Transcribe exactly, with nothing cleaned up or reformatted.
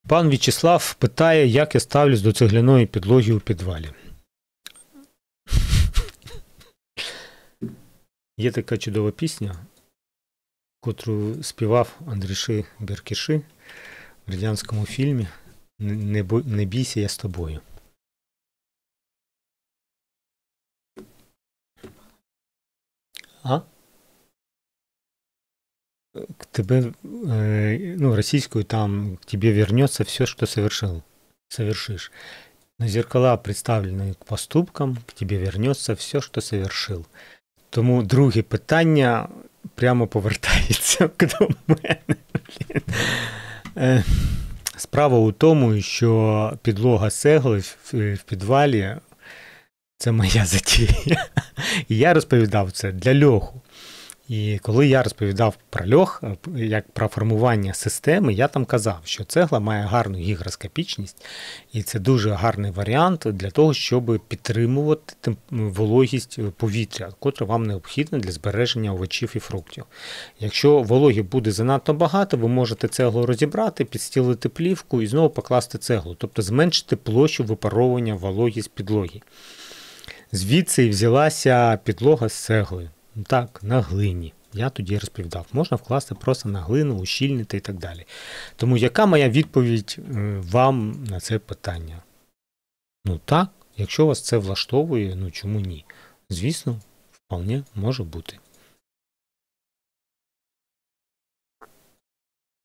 Пан В'ячеслав питає, як я ставлюсь до цегляної підлоги у підвалі. Є така чудова пісня, котру співав Андріши Беркіши в радянському фільмі «Не, бо... Не бійся, я з тобою». А? К тебе, э, ну, російською там «к тебе вернется все, что совершил, совершишь». Но зеркала представлены к поступкам, к тебе вернется все, що совершил. Тому друге питання прямо повертається до мене. Справа у тому, що підлога з цегли в підвалі – це моя затія. І я розповідав це для льоху. І коли я розповідав про льох, як про формування системи, я там казав, що цегла має гарну гігроскопічність, і це дуже гарний варіант для того, щоб підтримувати вологість повітря, котре вам необхідне для збереження овочів і фруктів. Якщо вологі буде занадто багато, ви можете цеглу розібрати, підстілити плівку і знову покласти цеглу, тобто зменшити площу випаровування вологі з підлоги. Звідси і взялася підлога з цегли. Так, на глині. Я тоді розповідав. Можна вкласти просто на глину, ущільнити і так далі. Тому яка моя відповідь вам на це питання? Ну так, якщо вас це влаштовує, ну чому ні? Звісно, вполне може бути.